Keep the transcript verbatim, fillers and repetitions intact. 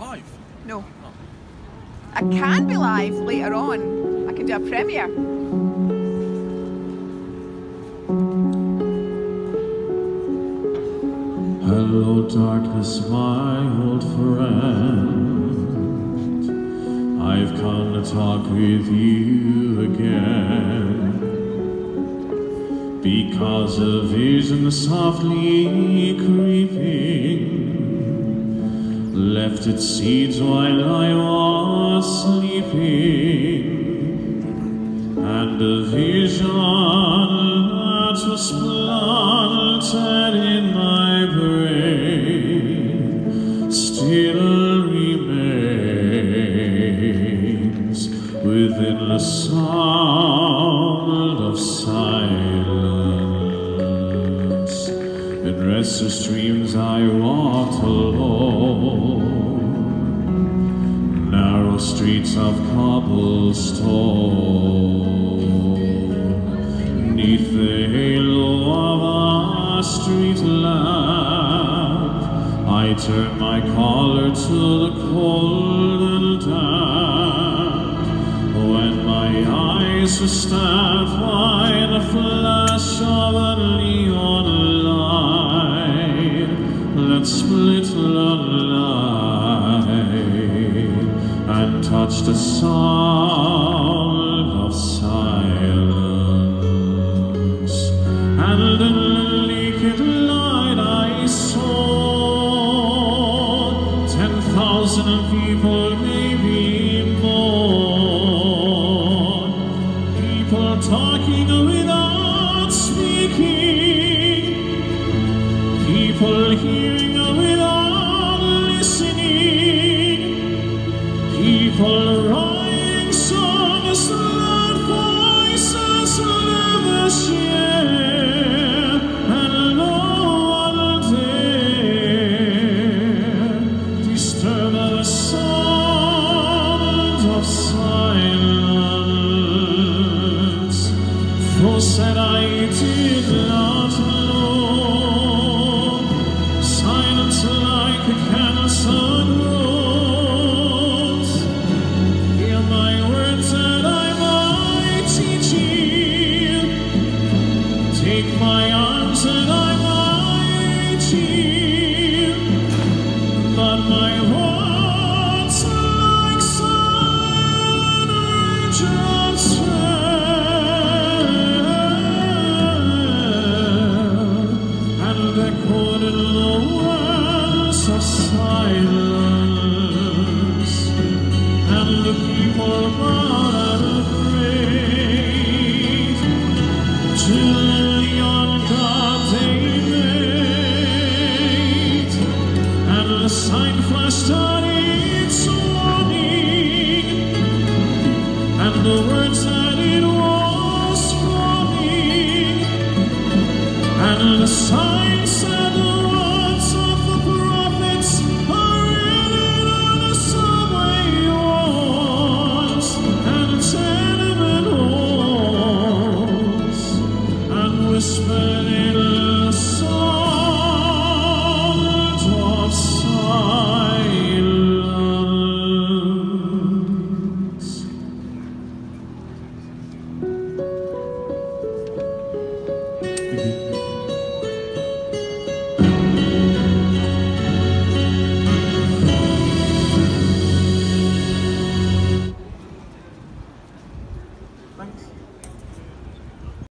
live? No. Oh. I can be live later on. I can do a premiere. Hello, darkness, my old friend. I've come to talk with you again, because a vision softly creeping left its seeds while I was sleeping, and a vision that was planted in my brain still remains within the sound of silence. In restless dreams I walked alone, narrow streets of cobblestone, neath the halo of a street lamp. I turned my collar to the cold and damp, when my eyes were stabbed by the flash of a neon light that split the night and touched the sound of silence. And in the naked light I saw ten thousand people, maybe more, people talking without speaking, people hearing without listening, people writing songs loud voices never share, and no one dare disturb the sound of silence. For said I did not know, silence like a cancer grows. Hear my words that I might teach you, take my arms that I might heal, but my words like silent raindrops fell, and echoed in the wells of silence, and the people bowed and prayed to the neon god they made, and the sign flashed on